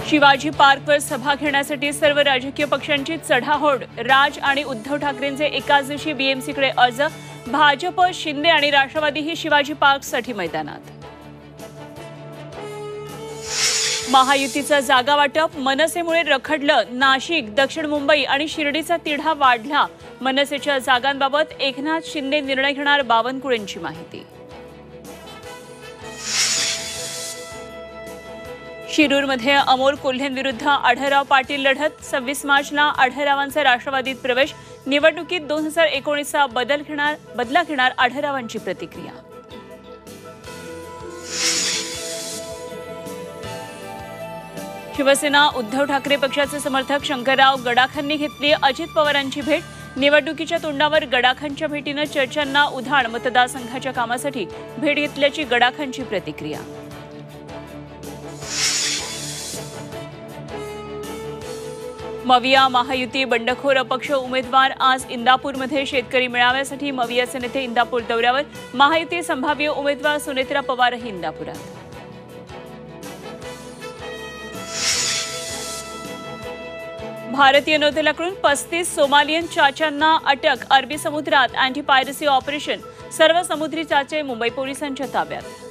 शिवाजी पार्कवर सभा घेण्यासाठी सर्व राजकीय पक्षांची चढाओढ। राज आणि उद्धव ठाकरेंचे एकाच दिवशी बीएमसीकडे अर्ज। भाजप, शिंदे आणि राष्ट्रवादीही शिवाजी पार्कसाठी मैदानात। महायुतीचं जागा वाटप मनसेमुळे रखडलं। नाशिक, दक्षिण मुंबई आणि शिर्डीचा तिढा वाढला। मनसेच्या जागांबाबत एकनाथ शिंदे निर्णय घेणार, बावनकुळेंची माहिती। शिरूरमध्ये अमोल कोल्हेंविरुद्ध आढळराव पाटील लढत। 26 मार्चला आढळरावांचा राष्ट्रवादीत प्रवेश। निवडणुकीत 2019चा बदला घेणार आढळरावांची प्रतिक्रिया। शिवसेना उद्धव ठाकरे पक्षाचे समर्थक शंकरराव गडाखांनी घेतली अजित पवारांची भेट। निवडणुकीच्या तोंडावर गडाखांच्या भेटीनं चर्चांना उधाण। मतदारसंघाच्या कामासाठी भेट घेतल्याची गडाखांची प्रतिक्रिया। मविया महायुती बंडखोर अपक्ष उमेदवार आज इंदापूरमध्ये शेतकरी मेळाव्यासाठी मवियाचे नेते इंदापूर दौऱ्यावर। महायुती संभाव्य उमेदवार सुनेत्रा पवारही इंदापुरात। भारतीय नौदलाकडून 35 सोमालियन चाच्यांना अटक। अरबी समुद्रात अँटी पायरसी ऑपरेशन। सर्व समुद्री चाचे मुंबई पोलिसांच्या ताब्यात।